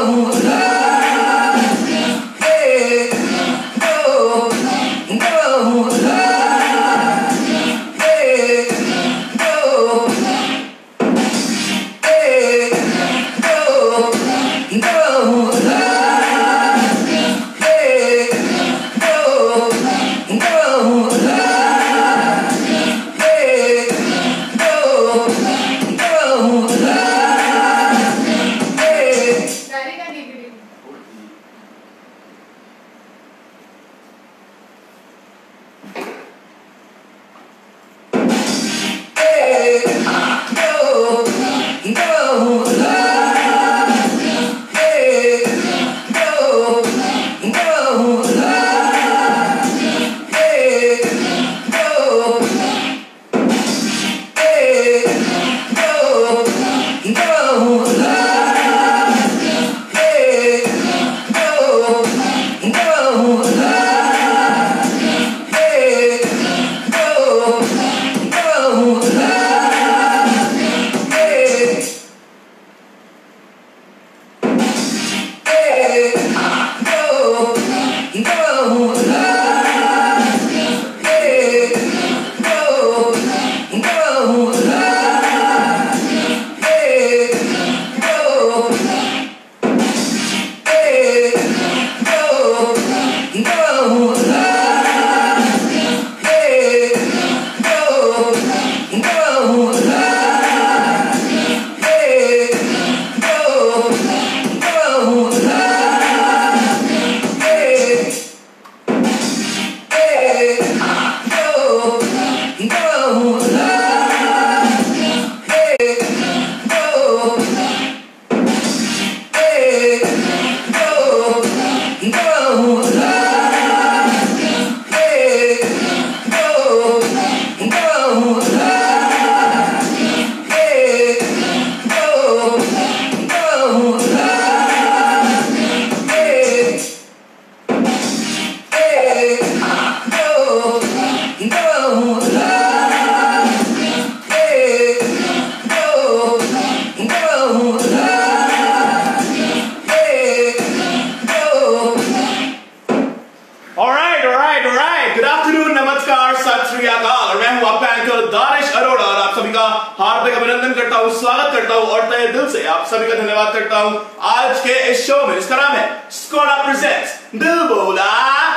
हार्दिक अभिनंदन करता हूं, स्वागत करता हूं और तहे दिल से आप सभी का धन्यवाद करता हूं आज के इस शो में, जिसका नाम है Skoda presents Dil Bola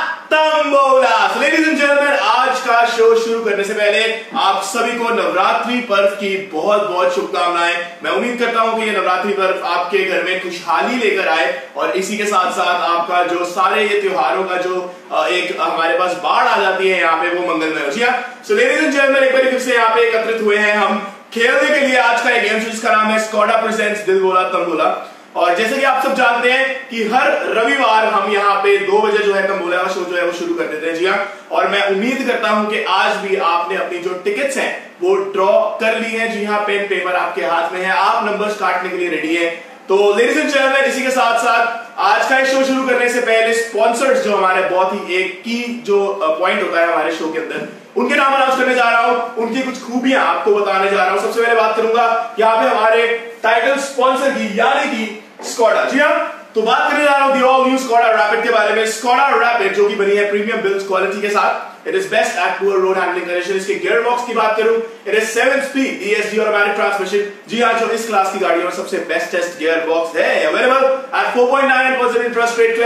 tambola. Ladies and gentleman, आज का शो शुरू करने से पहले आप सभी को नवरात्रि पर्व की बहुत बहुत शुभकामनाएं। मैं उम्मीद करता हूं कि ये नवरात्रि पर्व आपके घर में खुशहाली लेकर आए और इसी के साथ साथ आपका जो सारे ये त्योहारों का जो एक हमारे पास बाढ़ आ जाती है यहाँ पे, वो मंगलमय हो। जी हाँ, सो लेडीज एंड जेंटलमैन, एक बार फिर से यहाँ पे एकत्रित हुए हैं हम खेलने के लिए आज का एक गेम शो जिसका नाम है स्कोडा प्रेजेंट्स दिल बोला तंबोला। और जैसे कि आप सब जानते हैं कि हर रविवार हम यहाँ पे 2 बजे जो है तंबोला का शो जो है वो शुरू कर देते हैं। जी हाँ, और मैं उम्मीद करता हूं कि आज भी आपने अपनी जो टिकट्स हैं वो ड्रॉ कर ली है। जी हाँ, पेन पेपर आपके हाथ में है, आप नंबर्स काटने के लिए रेडी है। तो लेडीज एंड जेंटलमैन, इसी के साथ साथ आज का शो शुरू करने से पहले स्पॉन्सर्स जो हमारे बहुत ही एक की जो पॉइंट होता है हमारे शो के अंदर, उनके नाम अनाउंस करने जा रहा हूं, उनकी कुछ खूबियां आपको बताने जा रहा हूं। सबसे पहले बात करूंगा यहाँ पे हमारे टाइटल स्पॉन्सर की, यानी कि स्कोडा। जी हाँ, तो बात करने जा रहा हूं the all new Skoda Rapid के बारे में। स्कोडा रैपिड जो कि बनी है प्रीमियम बिल्ड क्वालिटी के साथ, it is best at poor road handling condition. इसके गियर बॉक्स की बात करूं, it is 7 speed ESG automatic transmission. जी हाँ, जो इस क्लास की गाड़ियों में सबसे बेस्टेस्ट गियर बॉक्स है, अवेलेबल एट 4.9% इंटरेस्ट रेट,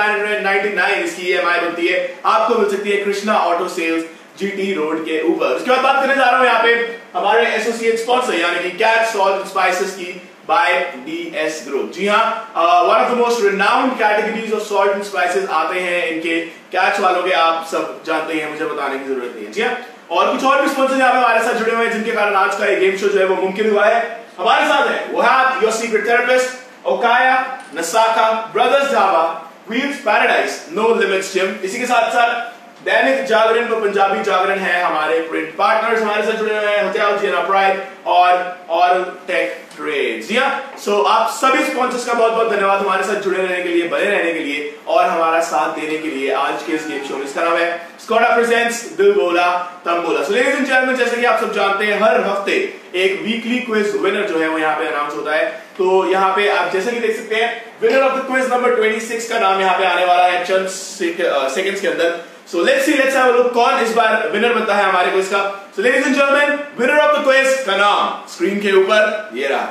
12,999 इसकी EMI बनती है। आपको मिल सकती है Krishna auto sales GT road के ऊपर। उसके बाद बात करने जा रहा हूं यहाँ पे हमारे एसोसिएट स्पॉन्सर यानी कि कैट सॉल्ट एंड स्पाइसेस की बाय DS ग्रुप। जी हाँ, one of the most renowned categories of salt and spices आते हैं इनके, कैच वालों के आप सब जानते हैं, मुझे बताने की जरूरत नहीं है। जी हाँ, और कुछ और भी स्पॉन्सर यहाँ पे हमारे साथ जुड़े हुए हैं जिनके कारण आज का ये गेम शो जो है वो मुमकिन हुआ है। हमारे साथ है वो है योर सीक्रेट थेरेपिस्ट ओकाया, नसाका, brothers dhaba, wheels paradise, no limits gym. इसी के साथ साथ दैनिक जागरण व पंजाबी जागरण है हमारे प्रिंट पार्टनर्स, हमारे साथ जुड़े हुए हैं होटल जीना प्राइड और टेक ट्रेड्स। जी हाँ, सो आप सभी स्पॉन्सर्स का बहुत बहुत धन्यवाद हमारे साथ जुड़े रहने के लिए, बने रहने के लिए और हमारा साथ देने के लिए आज के इस गेम शो में। इसका नाम है Skoda presents Dil Bola Tambola. So ladies and gentleman, जैसे कि आप सब जानते हैं हर हफ्ते एक वीकली क्विज विनर जो है वो यहाँ पे अनाउंस होता है। तो यहाँ पे आप जैसे कि देख सकते हैं winner of the quiz number 26 का नाम यहाँ पे आने वाला है चंद सेकंड्स के अंदर। So let's have a look कौन इस बार विनर बनता है हमारे क्विज का। So ladies and gentleman, winner of the quiz का नाम स्क्रीन के ऊपर ये रहा।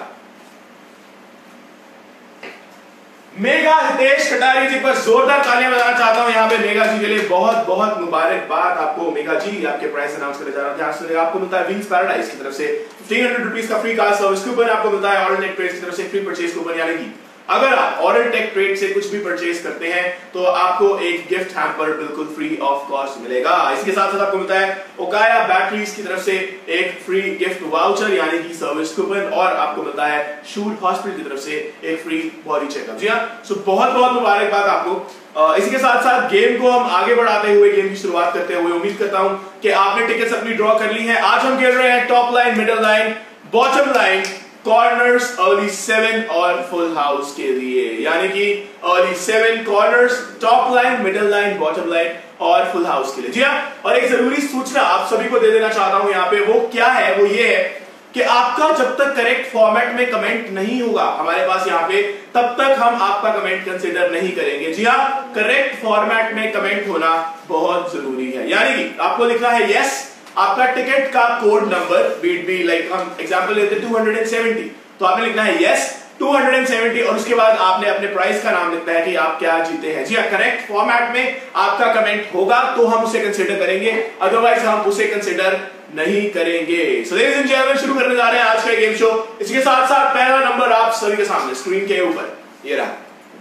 मेगा हितेश कटारी जी पर जोरदार तालियां बजाना चाहता हूं यहाँ पे मेगा जी के लिए। बहुत बहुत मुबारकबाद आपको मेगा जी, आपके प्राइस अनाउंस करने जा रहा हूं। ध्यान से आपको मिलता है विंग्स पैराडाइज की तरफ से 1500 रुपीज का फ्री कार सर्विस कूपन, आपको मिलता है ऑर्डर टेक ट्रेड की तरफ से फ्री परचेज कूपन, यानी कि अगर आप ऑर्डर टेक ट्रेड से कुछ भी परचेज करते हैं तो आपको एक गिफ्ट हैम्पर बिल्कुल फ्री ऑफ कॉस्ट मिलेगा। इसके साथ साथ आपको मिलता है ओकाया बैटरीज की तरफ से एक फ्री गिफ्ट वाउचर यानी कि सर्विस कूपन, और आपको मिलता है शूट हॉस्पिटल की तरफ से एक फ्री बॉडी चेकअप। जी हाँ, सो बहुत बहुत मुबारकबाद आपको। इसी के साथ साथ गेम को हम आगे बढ़ाते हुए, गेम की शुरुआत करते हुए उम्मीद करता हूं कि आपने टिकट्स अपनी ड्रॉ कर ली है। आज हम खेल रहे हैं top line, middle line, bottom line, corners, early 7 और फुल हाउस के लिए, यानी कि early 7 corners, top line, middle line, bottom line और फुल हाउस के लिए। जी हाँ, और एक जरूरी सूचना आप सभी को दे देना चाहता हूं यहाँ पे, वो क्या है, वो ये है कि आपका जब तक करेक्ट फॉर्मेट में कमेंट नहीं होगा हमारे पास यहाँ पे, तब तक हम आपका कमेंट कंसीडर नहीं करेंगे। जी हाँ, करेक्ट फॉर्मेट में कमेंट होना बहुत जरूरी है, यानी कि आपको लिखना है यस, आपका टिकट का code number BT B, like हम एग्जांपल लेते हैं 270, तो आपने लिखना है यस 270 और उसके बाद आपने अपने प्राइस का नाम लिखना है कि आप क्या जीते हैं। जी हाँ, करेक्ट फॉर्मेट में आपका कमेंट होगा तो हम उसे कंसीडर करेंगे, अदरवाइज हम उसे कंसीडर नहीं करेंगे। सो लेडीज एंड जेंटलमैन, शुरू करने जा रहे हैं आज का गेम शो। इसके साथ साथ पहला नंबर आप सभी के सामने स्क्रीन के ऊपर ये रहा।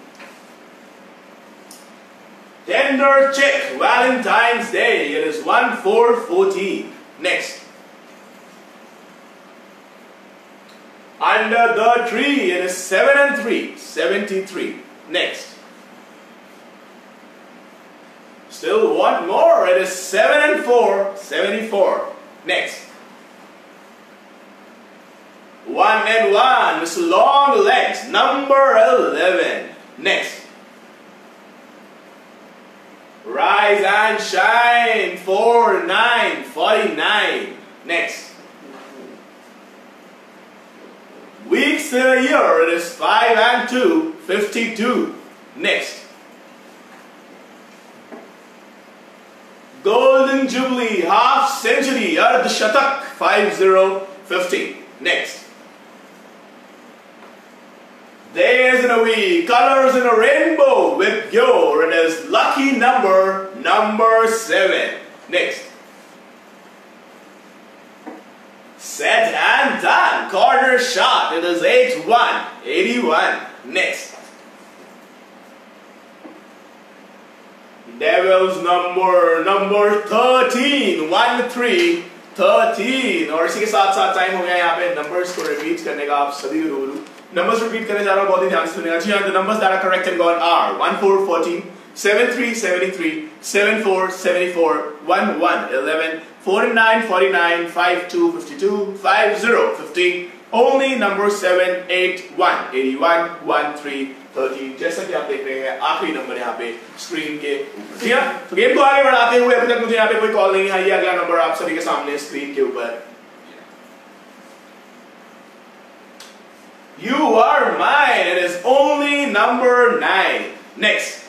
Tender chick, Valentine's Day. It is 1/4/14. Next. Under the tree. It is 7 and 3. 73. Next. Still one more. It is 7 and 4. 74. Next. 1 and 1. Miss Long Legs. Number 11. Next. Rise and shine, 4 9 49. Next. Weeks in a year, it is 5 and 2 52. Next. Golden Jubilee, half century, Ardh Shatak, 50 50. Next. Days in a week, colors in a rainbow with your, it is lucky number 7. Next. Set and done, corner shot, it is 8-1, 81. Next. Devil's number 13, 1-3, 13. और इसी के साथ साथ time हो गया यहाँ पे numbers को रिपीट करने का। आप सभी को रूबरू नंबर्स रिपीट करने जा रहा हूं, बहुत ही ध्यान से सुनिएगा। जी हाँ, the numbers that are correct and gone are 1-4-14, 7-3 73, 7-4 74, 1-1 11, 4-9 49, 5-2 52, 5-0 50. Only number 7 8-1 81, 1-3 13। जैसा कि आप देख रहे हैं आखिरी नंबर यहाँ पे स्क्रीन के ऊपर। जी हाँ, तो गेम को आगे बढ़ाते हुए, अभी तक मुझे यहाँ पे कोई कॉल नहीं आई है। अगला नंबर आप सभी के सामने स्क्रीन के ऊपर। You are mine. It is only number 9. Next.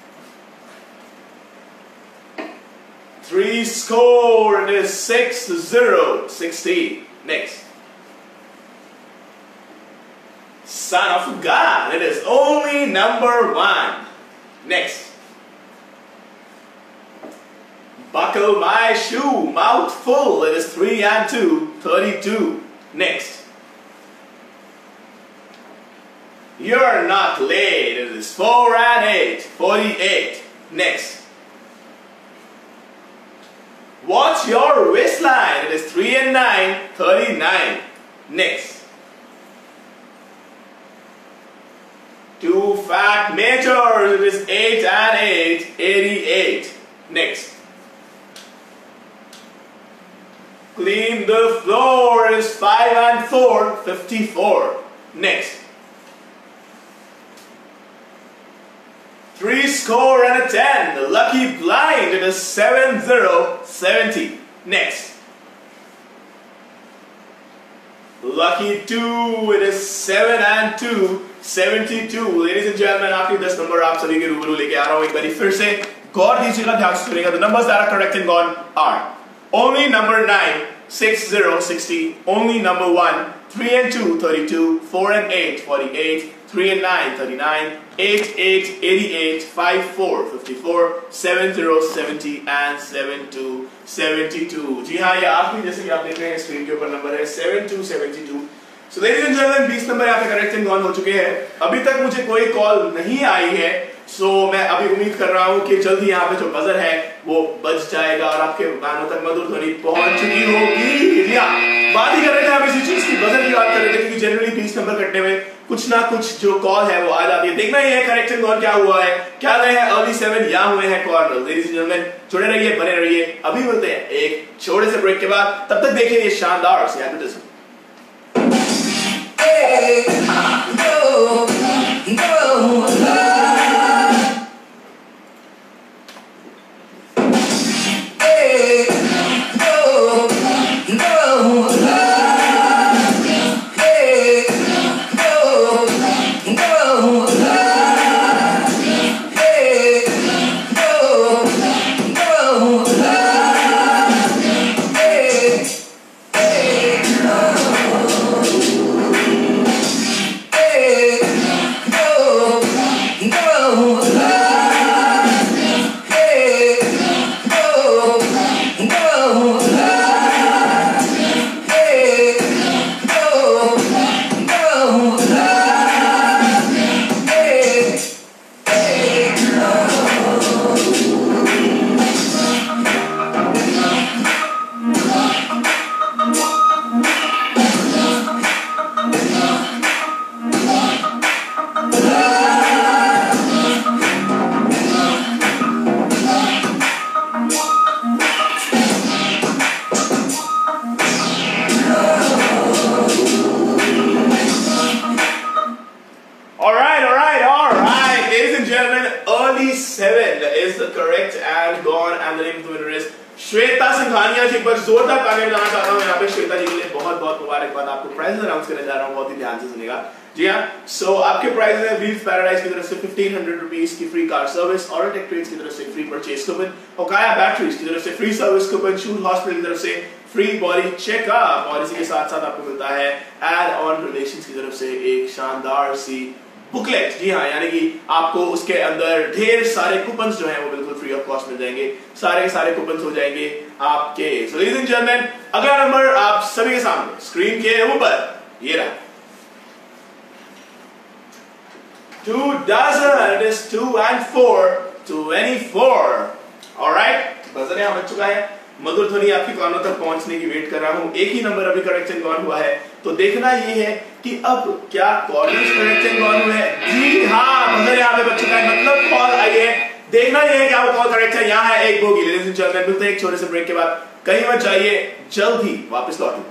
3 score. It is 6-0 16. Next. Son of God. It is only number 1. Next. Buckle my shoe. Mouth full. It is 3 and 2 32. Next. You're not late. It is 4 and 8 48. Next. What's your waistline? It is 3 and 9 39. Next. 2 fat majors. It is 8 and 8 88. Next. Clean the floor is 5 and 4, 54. Next. 3 score and a 10. The lucky blind, it is 7-0, 70. Next. Lucky 2, it is 7 and 2, 72. Ladies and gentlemen, आखिरी 10 number आप सभी के रूबरू लेके आ रहा हूं एक बारी फिर से गौर दीजिएगा, ध्यान से सुनिएगा. The numbers that are correct and gone are only number 9, 60, 60. Only number 1, 3 and 2, 32. 4 and 8, 48. 3 and 9, 39. 8, 8, 88. 5, 4, 54. 7, 0, 70 and 7, 2, 72. जी हाँ, ये आखिरी जैसे कि आप देख रहे हैं स्क्रीन के ऊपर नंबर है 7, 2, 72. So ladies and gentlemen, 20 number यहाँ पे करेक्ट एंड गॉन हो चुके हैं. अभी तक मुझे कोई कॉल नहीं आई है, सो मैं अभी उम्मीद कर रहा हूँ कि जल्दी यहाँ पे जो बजर है वो बज जाएगा और आपके कानों तक मधुर ध्वनि पहुंच चुकी होगी. बात ही कर रहे थे हम इसी चीज की, बजर की बात कर रहे थे, क्योंकि जनरली 20 नंबर कटने में कुछ ना कुछ जो कॉल है वो आ जाती है. देखना ये है करेक्ट एंड गॉन क्या हुआ है, क्या गए हैं अर्ली 7 या हुए हैं कॉर्नर. लेडीज एंड जेंटलमैन, जुड़े रहिए, बने रहिए. अभी मिलते हैं एक छोटे से ब्रेक के बाद. तब तक देखिए ये शानदार सी एडवर्टाइजमेंट. श्वेता सिंघानिया जी, एक बार जोरदार तालियां बजाना चाहता हूं यहाँ पे श्वेता जी के लिए. बहुत बहुत मुबारकबाद. आपको प्राइजेस अनाउंस करने जा रहा हूं, बहुत ही ध्यान से सुनिएगा. जी हाँ, सो आपके प्राइजेस है व्हील्स पैराडाइज की तरफ से 1500 रुपीस की free car service, Auro Tech Trades की तरफ से free purchase coupon, Okaya batteries की तरफ से free service coupon, shoes hospital की तरफ से फ्री बॉडी चेकअप, और इसी के साथ साथ आपको मिलता है एड ऑन रिलेशंस की तरफ से एक शानदार सी बुकलेट. जी हाँ, यानी कि आपको उसके अंदर ढेर सारे कूपन्स जो हैं वो बिल्कुल फ्री ऑफ कॉस्ट मिल जाएंगे. सारे कूपन्स हो जाएंगे आपके. सो लेडीज एंड जेंटलमैन, अगला नंबर आप सभी के सामने स्क्रीन के ऊपर ये रहा. 2 dozen, it is 2 and 4, 24. Alright, buzzer यहाँ बच चुका है. मधुर ध्वनि आपकी कानों तक पहुंचने की वेट कर रहा हूं. एक ही नंबर अभी करेक्ट एंड गॉन हुआ है, तो देखना ये है कि अब क्या कॉर्नर्स करेक्ट एंड गॉन हुए हैं. जी हाँ, बजर यहाँ पे बच चुका है, मतलब कॉल आई है. देखना ये है कि आपका कॉल करेक्ट है. यहाँ है एक बोगी. लेडीज एंड जेंटलमैन, मिलते हैं एक छोटे से ब्रेक के बाद. कहीं मत जाइए, जल्द ही वापस लौटूंगा.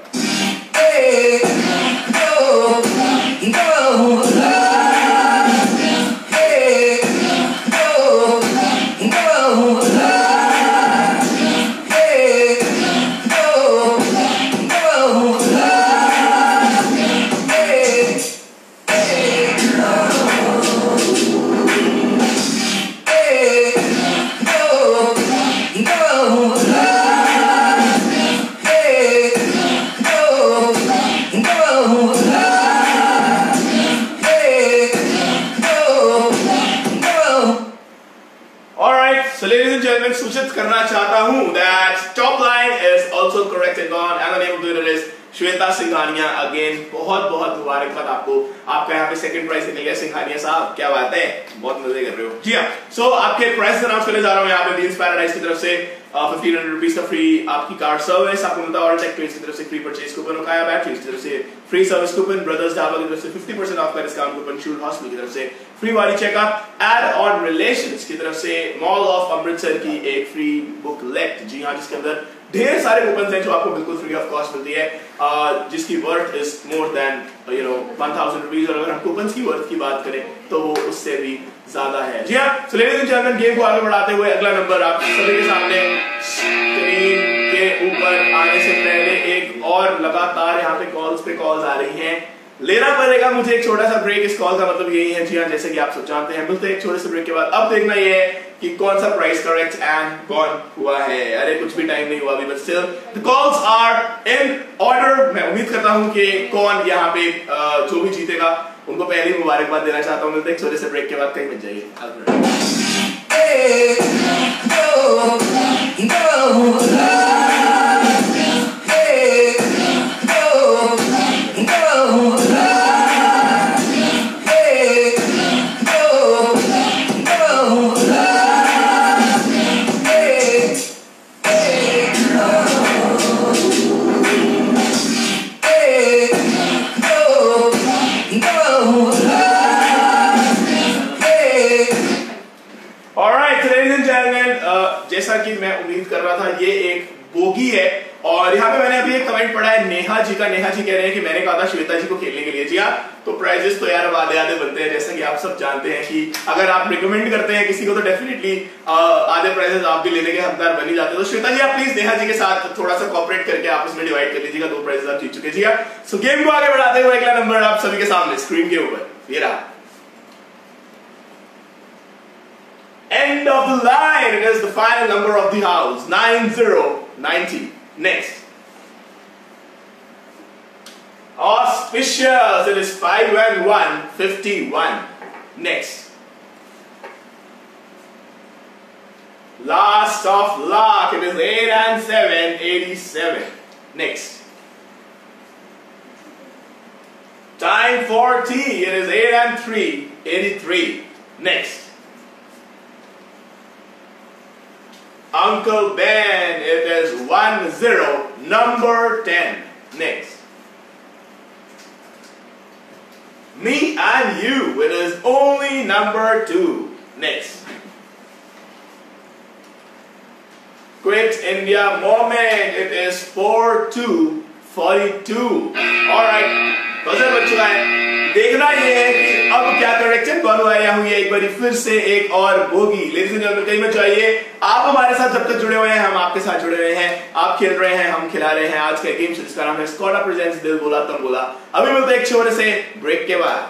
सूचित करना चाहता हूं that top line is also correct and gone, and the name of the winner is Shweta Singhania. Again बहुत बहुत मुबारकबाद आपको. आपका यहाँ पे सेकंड प्राइज निकल गया. सिंघानिया साहब, क्या बात है, बहुत मजे कर रहे हो. जी हाँ, सो आपके प्राइस अनाउंस करने जा रहा हूँ यहाँ पे. व्हील्स पैराडाइज की तरफ से 1500 रुपीज का फ्री आपकी कार सर्विस. आपको मिलता है ऑल टेक ट्रेड्स की तरफ से free purchase coupon, Okaya batteries की तरफ से free service coupon, Brothers Dhaba की तरफ से 50% ऑफ का डिस्काउंट कूपन, शूज हॉस्पिटल की तरफ से free body checkup, Ad On Relations की तरफ से मॉल ऑफ अमृतसर की एक फ्री बुकलेट. जी हाँ, जिसके अंदर ढेर सारे कूपन हैं जो आपको बिल्कुल फ्री ऑफ कॉस्ट मिलती है, जिसकी worth is more than 1000 rupees, और अगर हम कूपन की वर्थ की बात करें तो वो उससे भी ज्यादा है। जी हाँ, so ladies and gentleman, game को आगे बढ़ाते हुए अगला नंबर आप सभी के सामने स्क्रीन के ऊपर आने से पहले एक और लगातार यहाँ पे कॉल्स आ रही हैं, लेना पड़ेगा मुझे एक छोटा सा ब्रेक। इस कॉल का मतलब यही है, जी हाँ, जैसे कि आप सब जानते हैं, मिलते हैं एक छोटे से ब्रेक के बाद। अब देखना ये है कि कौन सा प्राइस करेक्ट एंड कौन हुआ है। अरे कुछ भी टाइम नहीं हुआ अभी, but still the calls are in order. मैं उम्मीद करता हूं कि कौन यहाँ पे जो भी जीतेगा उनको पहले ही मुबारकबाद देना चाहता हूं। मिलते हैं एक छोटे से ब्रेक के बाद, कहीं मत जाइए। जैसा कि मैं उम्मीद कर रहा था, ये एक बोगी है। और यहाँ पे मैंने अभी एक कमेंट पढ़ा है नेहा जी का। नेहा जी कह रहे हैं कि मैंने कहा था श्वेता जी को खेलने के लिए। जी हाँ, तो प्राइजेस तो यार आधे आधे बनते हैं, जैसा कि आप सब जानते हैं कि अगर आप रिकमेंड करते हैं किसी को तो डेफिनेटली आधे प्राइजेस आप भी लेने के हकदार बन ही जाते हैं। तो श्वेता जी आप प्लीज नेहा जी के साथ थोड़ा सा कॉपरेट करके आप इसमें डिवाइड कर लीजिएगा, 2 प्राइजेस आप जीत चुके। जी हाँ, सो गेम को आगे बढ़ाते हुए अगला नंबर आप सभी के सामने स्क्रीन के ऊपर ये रहा। End of the line. It is the final number of the house. 9090. Next. Auspicious. It is 5 and 1. 51. Next. Last of luck. It is 8 and 7. 87. Next. Time for tea. It is 8 and 3. 83. Next. Uncle Ben, it is 10, number 10. Next. Me and you, it is only number 2. Next. Quit India moment, it is 4242. Alright, buzzer बच चुका है। देखना ये है कि अब क्या correction कौन हुआ है। हुई है एक बार फिर से एक और बोगी। लेडीज एंड जेंटलमैन, कहीं मत जाइए, आप हमारे साथ जब तक जुड़े हुए हैं, हम आपके साथ जुड़े हुए हैं, आप खेल रहे हैं, हम खिला रहे हैं। आज का गेम जिसका नाम है स्कॉडा प्रेजेंट्स दिल बोला तंबोला। अभी मिलते हैं एक छोटे से ब्रेक के बाद।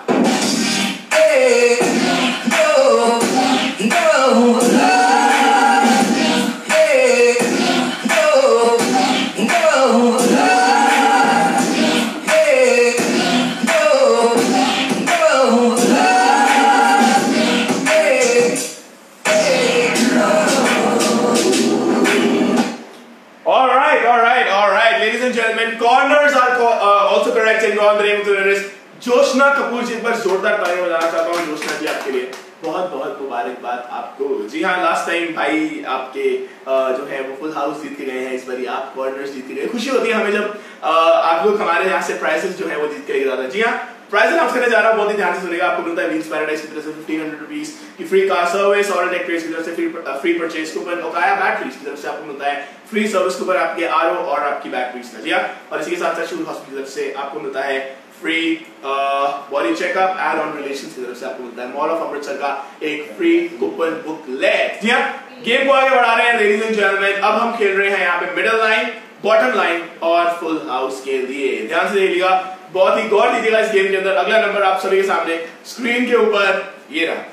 Corners are also correct and on the name of the winner is Joshna Kapoor जी। एक बार जोरदार ताली बजाना चाहता हूँ जोशना जी आपके लिए, बहुत बहुत मुबारकबाद आपको। जी हाँ, लास्ट टाइम भाई आपके जो है वो फुल हाउस जीत के गए हैं, इस बार आप कॉर्नर्स जीत के गए। खुशी होती है हमें जब आप लोग हमारे यहाँ से प्राइजेस जो है वो जीत के लेके जाते हैं। जी हाँ, प्राइस अनाउंस करने जा रहा हूँ, बहुत ही ध्यान से सुनिएगा। आपको मिलता है व्हील्स पैराडाइज की तरफ से 1500 रुपीज की फ्री कार सर्विस, और टेक ट्रेस की तरफ से free purchase coupon, Okaya batteries की तरफ से आपको मिलता है फ्री सर्विस कूपन आपके आरओ और आपकी बैटरीज का। जी हाँ, और इसी के साथ साथ शूट हॉस्पिटल की तरफ से आपको मिलता है free body checkup, Ad On Relations की तरफ से आपको मिलता है मॉल ऑफ अमृतसर का एक फ्री कूपन बुकलेट। जी हाँ, गेम को आगे बढ़ा रहे हैं लेडीज एंड जेंटलमैन। अब हम खेल रहे हैं यहाँ पे मिडिल लाइन, बॉटम लाइन और फुल हाउस के लिए। ध्यान से देखिएगा, बहुत ही गौर दीजिएगा इस गेम के अंदर। अगला नंबर आप सभी के सामने स्क्रीन के ऊपर ये रहा।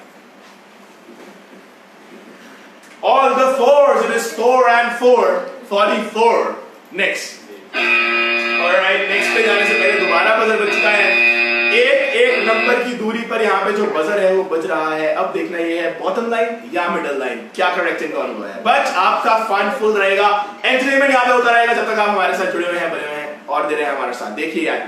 All the fours, it is 4 and 4, 44. Next. Alright, next पे जाने से पहले दोबारा बजर बज चुका है। एक नंबर की दूरी पर यहाँ पे जो बजर है वो बज रहा है। अब देखना ये है बॉटम लाइन या मिडल लाइन, क्या करेक्ट कौन हुआ है। बट आपका फन फुल रहेगा, एंटरटेनमेंट यहाँ पे होता रहेगा जब तक आप हमारे साथ जुड़े हुए हैं, बने हुए हैं और दे रहे हैं हमारे साथ। देखिए यार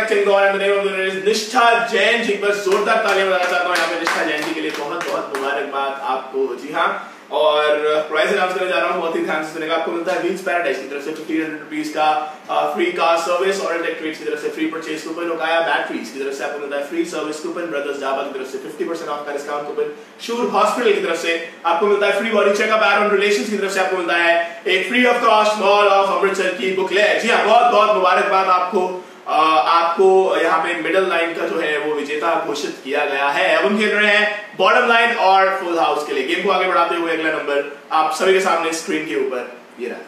correcting gone and the name of the winner is निष्ठा जैन जी। बस जोरदार तालियां बजाना चाहता हूं यहाँ पे निष्ठा जैन जी के लिए। बहुत बहुत मुबारकबाद आपको। जी हाँ, और प्राइस अनाउंस करने जा रहा हूँ, बहुत ही ध्यान से सुनेगा। आपको मिलता है व्हील्स पैराडाइज की तरफ से 1500 रुपीज का फ्री कार सर्विस, और टेक ट्रेड्स की तरफ से free purchase coupon, Okaya batteries की तरफ से आपको मिलता है free service coupon, Brothers Dhaba की तरफ से 50% ऑफ का डिस्काउंट कूपन, शूर हॉस्पिटल की तरफ से आपको मिलता है free body checkup, Aaron Relations की तरफ से आपको मिलता है एक free of cost mall of Amritsar की बुकलेट। जी हाँ, बहुत बहुत मुबारकबाद आपको। आपको यहाँ पे मिडल लाइन का जो है वो विजेता घोषित किया गया है। अब हम खेल रहे हैं बॉटम लाइन और फुल हाउस के लिए। गेम को आगे बढ़ाते हुए अगला नंबर आप सभी के सामने स्क्रीन के ऊपर ये रहा।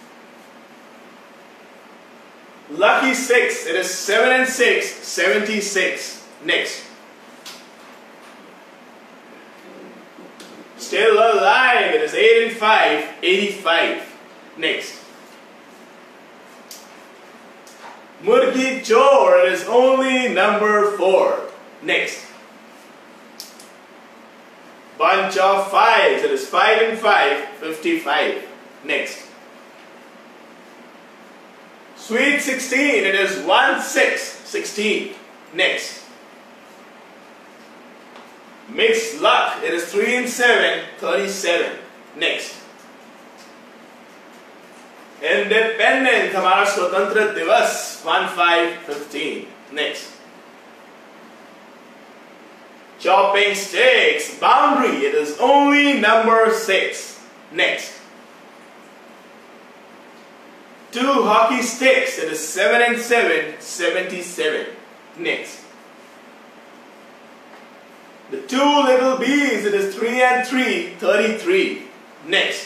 Lucky 6, it is 7 and 6, 76. Next. Still alive, it is 8 and 5, 85. Next. Murgi Chor, it is only number 4. Next. Bunch of 5s, it is 5 and 5, 55. Next. Sweet 16, it is 1, 6, 16. Next. Mixed luck, it is 3 and 7, 37. Next. Independent, हमारा स्वतंत्र दिवस 1, 5, 15. Next. Chopping sticks, boundary, it is only number 6. Next. 2 hockey sticks, it is 7 and 7, 77. Next. The 2 little bees, it is 3 and 3, 33. Next.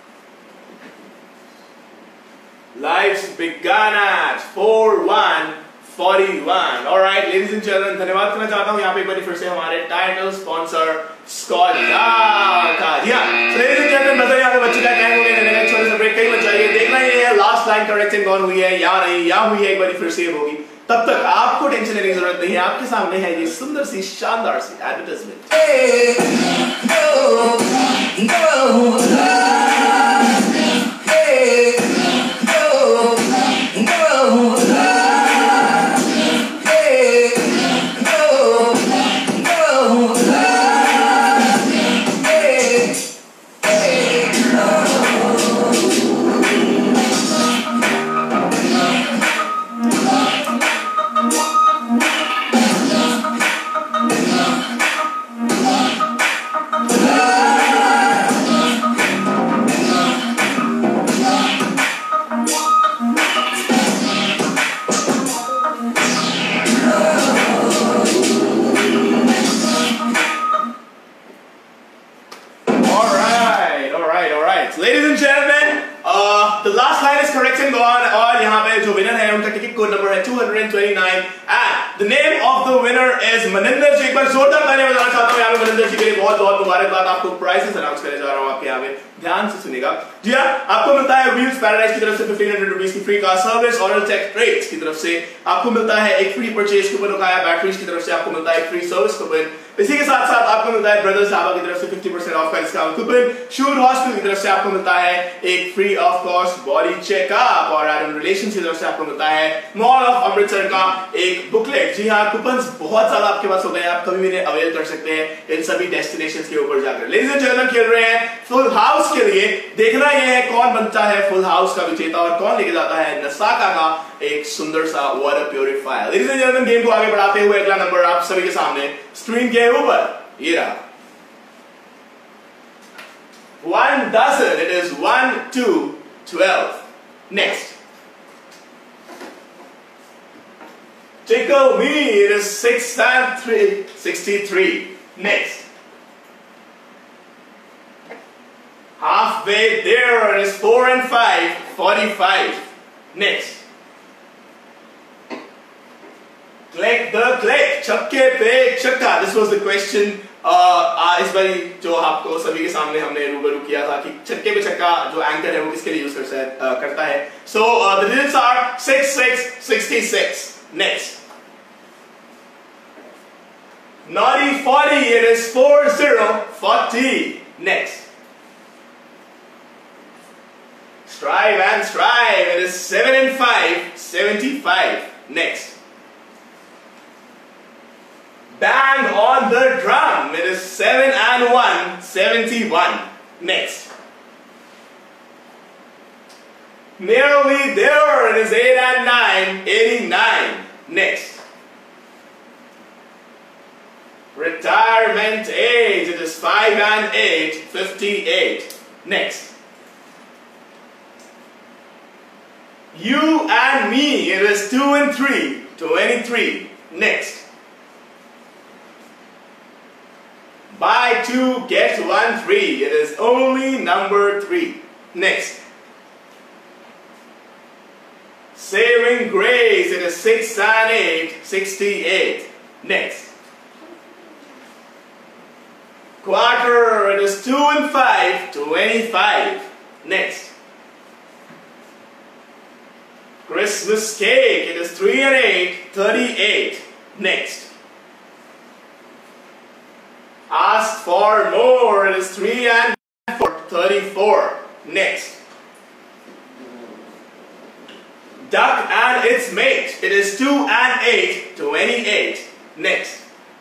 Lives began at 4, 1, 41. Alright, ladies and gentlemen, धन्यवाद करना चाहता हूँ यहाँ पे एक बार फिर से हमारे टाइटल स्पॉन्सर स्कॉच का। जी हाँ, ladies and gentlemen, नजर यहाँ पे बच्चे का टाइम हो गया, लेने का छोटे से ब्रेक कहीं बच जाइए। देखना ये है लास्ट लाइन करेक्टिंग कौन हुई है या नहीं, या हुई है एक बार फिर से होगी। तब तक आपको टेंशन लेने की जरूरत नहीं है, आपके सामने है ये सुंदर सी शानदार सी advertisement. Ladies and gentlemen, the last line is correct and gone, और यहाँ पे जो विनर है उनका टिकट कोड नंबर है 229 and the name of the winner is Maninder जी। एक बार जोरदार तालियां बजाना चाहता हूँ यहाँ पे मनिंदर जी के लिए। बहुत बहुत मुबारकबाद। आपको प्राइसेस अनाउंस करने जा रहा हूँ आपके यहाँ पे, ध्यान से सुनिएगा। जी हाँ, आपको मिलता है व्हील्स पैराडाइज की तरफ से 1500 रुपीज की फ्री कार सर्विस, और टेक ट्रेड्स की तरफ से आपको मिलता है एक free purchase coupon, Okaya batteries की तरफ से आपको मिलता है एक फ्री सर्विस कूपन, इसी के साथ साथ आपको मिलता है ब्रदर्स ढाबा की तरफ से 50% ऑफ का डिस्काउंट कूपन, शूर हॉस्पिटल की तरफ से आपको मिलता है एक free of cost body checkup, और एरन रिलेशंस की तरफ से आपको मिलता है मॉल ऑफ अमृतसर का एक बुकलेट। जी हाँ, कूपन्स बहुत ज्यादा आपके पास होते हैं, आप कभी भी इन्हें अवेल कर सकते हैं इन सभी डेस्टिनेशंस के ऊपर जाकर। लेडीज एंड जेंटलमैन, खेल रहे हैं फुल हाउस के लिए। देखना यह है कौन बनता है फुल हाउस का विजेता और कौन लेके जाता है नसाका का एक सुंदर सा water purifier. Ladies and gentleman, game को आगे बढ़ाते हुए अगला नंबर आप सभी के सामने स्क्रीन के ऊपर ये रहा। 1 dozen, it is 1, 2, 12. Next. Tickle me, it is 6 and 3, 63. Next. Halfway there, it is 4 and 5, 45. Next. Click the click, छक्के पे छक्का। This was the question इस बारी जो आपको सभी के सामने हमने रूबरू किया था कि छक्के पे छक्का जो एंकर है वो किसके लिए यूज करता है। So the digits are 6, 6, 66. Next. Naughty 40, it is 4, 0, 40. Next. Strive and strive, it is 7 and 5, 75. Next. bang on the drum. It is 7 and 1, 71. Next. Nearly there. It is 8 and 9, 89. Next. Retirement age. It is 5 and 8, 58. Next. You and me. It is 2 and 3, 23. Next. Buy 2, get 1 free. It is only number 3. Next. Saving grace. It is 6 and 8, 68. Next. Quarter. It is 2 and 5, 25. Next. Christmas cake. It is 3 and 8, 38. Next. Ask for more. It is 3 and 4, 34. Next. Duck and its mate. It is 2 and 8, 28. Next.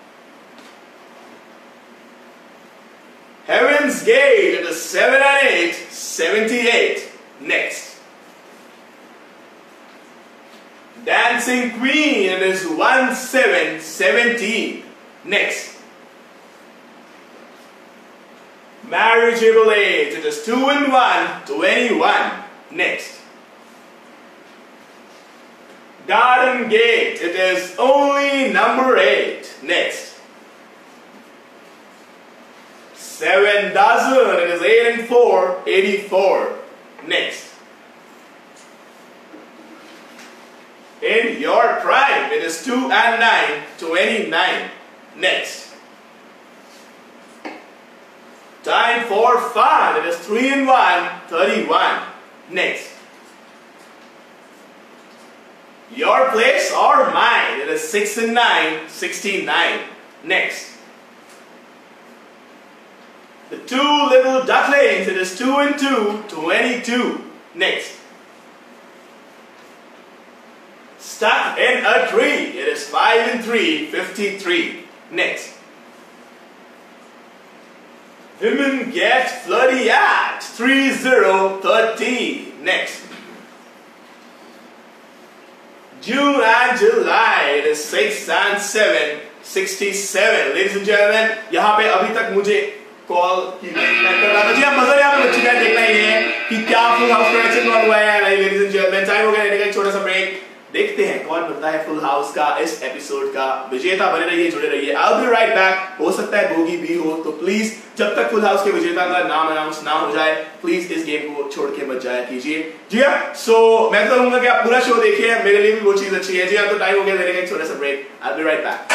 Heaven's Gate. It is 7 and 8, 78. Next. Dancing Queen. It is 1, 7, 17. Next. Marriageable age. It is 2 and 1, 21. Next. Garden Gate. It is only number 8. Next. 7 dozen. It is 8 and 4, 84. Next. In your prime. It is 2 and 9, 29. Next. Time for fun. It is 3 and 1, 31. Next. Your place or mine. It is 6 and 9, 69. Next. The 2 little ducklings. It is 2 and 2, 22. Next. Stuck in a tree. It is 5 and 3, 53. Next. Women get flirty at 30, Next. June and July. It is 6 and 7, 67. Ladies and gentlemen, यहाँ पे अभी तक मुझे call की नहीं कर रहा था जी। आप मजा यहाँ पे बच्चे देखना ही है कि क्या फुल हाउस प्रोडक्शन कौन हुआ है नहीं। लेडीज एंड जेंटलमैन, टाइम हो गया लेने का एक छोटा सा ब्रेक। देखते हैं कौन बनता है फुल हाउस का इस एपिसोड का विजेता। बने रहिए, जुड़े रहिए। I'll be right back। हो सकता है बोगी भी हो, तो प्लीज जब तक फुल हाउस के विजेता का नाम अनाउंस ना हो जाए प्लीज इस गेम को छोड़ के मत जाया कीजिए। जी हाँ, सो मैं तो कहूंगा कि आप पूरा शो देखिए, मेरे लिए भी वो चीज अच्छी है। जी हाँ, तो टाइम हो गया लेने का एक छोटा सा break. I'll be right back।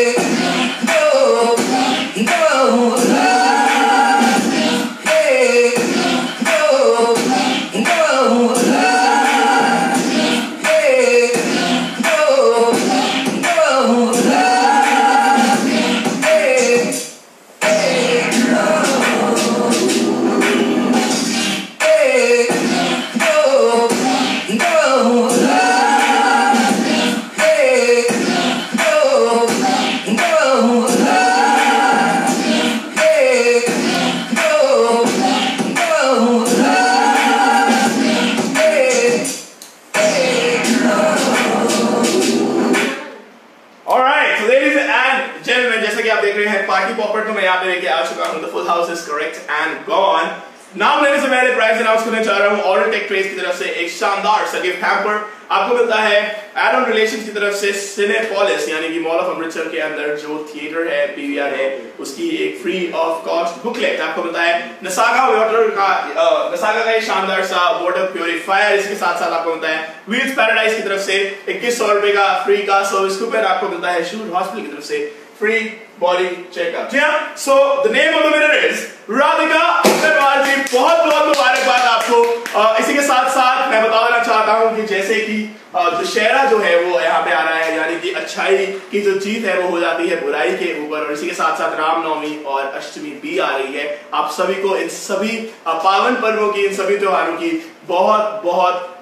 Party popper तो मैं यहाँ पे लेके आ चुका हूँ। The full house is correct and gone. नाम लेने से पहले प्राइस अनाउंस करने जा रहा हूँ। ऑर्डर टेक ट्रेस की तरफ से एक शानदार सा गिफ्ट हैम्पर आपको मिलता है। एड-ऑन रिलेशंस की तरफ से सिनेपोलिस यानी कि मॉल ऑफ अमृतसर के अंदर जो थिएटर है, पीवीआर है, उसकी एक फ्री ऑफ कॉस्ट बुकलेट आपको मिलता है। नसागा का एक शानदार सा वाटर प्यूरिफायर, इसके साथ साथ आपको मिलता है व्हील्स पैराडाइज की तरफ से 2100 रुपए का फ्री का सर्विस कूपन आपको मिलता है। शूट हॉस्पिटल की तरफ से फ्री बॉडी चेकअप। जी हाँ, so the name of the winner is Radhika Agarwal ji. बहुत बहुत मुबारकबाद आपको। इसी के साथ साथ मैं बता देना चाहता हूँ कि जैसे कि दशहरा जो है वो यहाँ पे आ रहा है, यानी कि अच्छाई की जो जीत है वो हो जाती है बुराई के ऊपर, और इसी के साथ साथ रामनवमी और अष्टमी भी आ रही है। आप सभी को इन सभी पावन पर्वों की, इन सभी त्योहारों की बहुत बहुत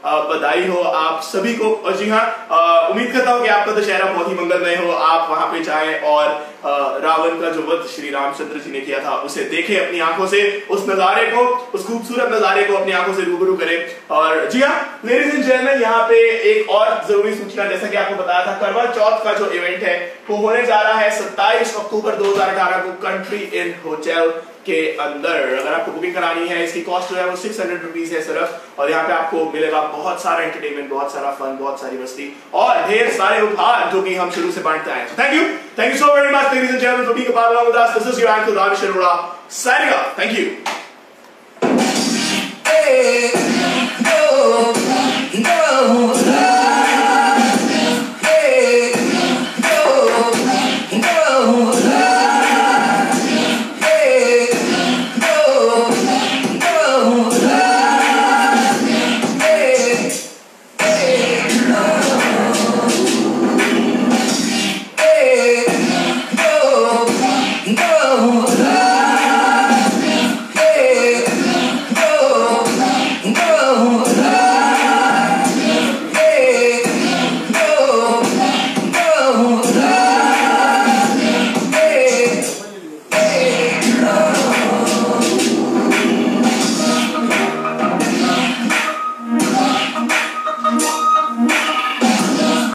बधाई हो आप सभी को। और जी हाँ, उम्मीद करता हूँ कि आपका दशहरा बहुत ही मंगलमय हो। आप वहां पे जाएं और रावण का जो वध श्री रामचंद्र जी ने किया था उसे देखें अपनी आंखों से, उस नजारे को, उस खूबसूरत नजारे को अपनी आंखों से रूबरू करें। और जी हाँ लेडीज एंड जेंटलमैन, यहाँ पे एक और जरूरी सूचना, जैसा कि आपको बताया था, करवा चौथ का जो इवेंट है वो होने जा रहा है 27 अक्टूबर 2018 को कंट्री इन होटल के अंदर। अगर आपको बुकिंग करानी है, इसकी कॉस्ट जो है वो 600 रुपीज है सिर्फ। और यहाँ पे आपको मिलेगा बहुत सारा एंटरटेनमेंट, बहुत सारा फन, बहुत सारी मस्ती और ढेर सारे उपहार जो कि हम शुरू से बांटते आए। Thank you so very much ladies and gentlemen for being a part along with us. This is your uncle Ravish Arora signing off. Thank you. Hey, no, no.